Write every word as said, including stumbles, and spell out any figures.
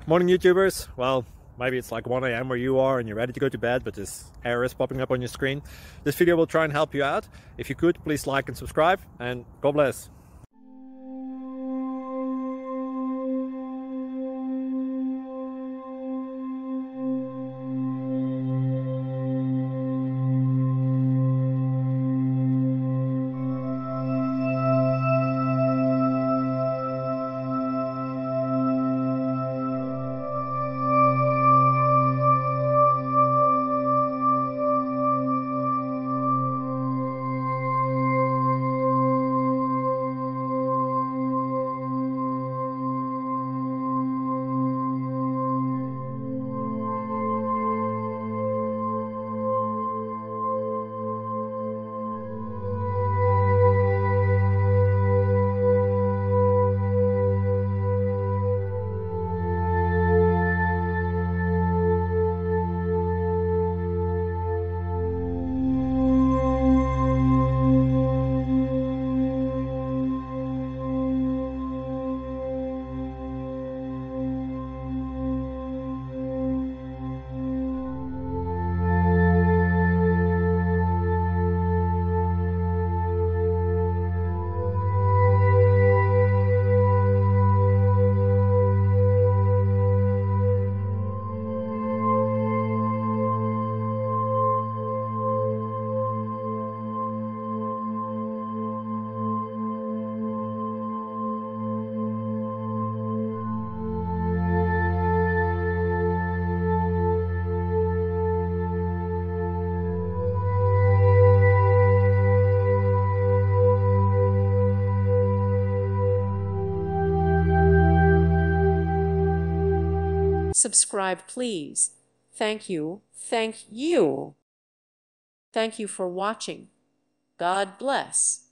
Morning YouTubers. Well, maybe it's like one A M where you are and you're ready to go to bed, but this error is popping up on your screen. This video will try and help you out. If you could, please like and subscribe, and God bless. Subscribe, please. Thank you. Thank you. Thank you for watching. God bless.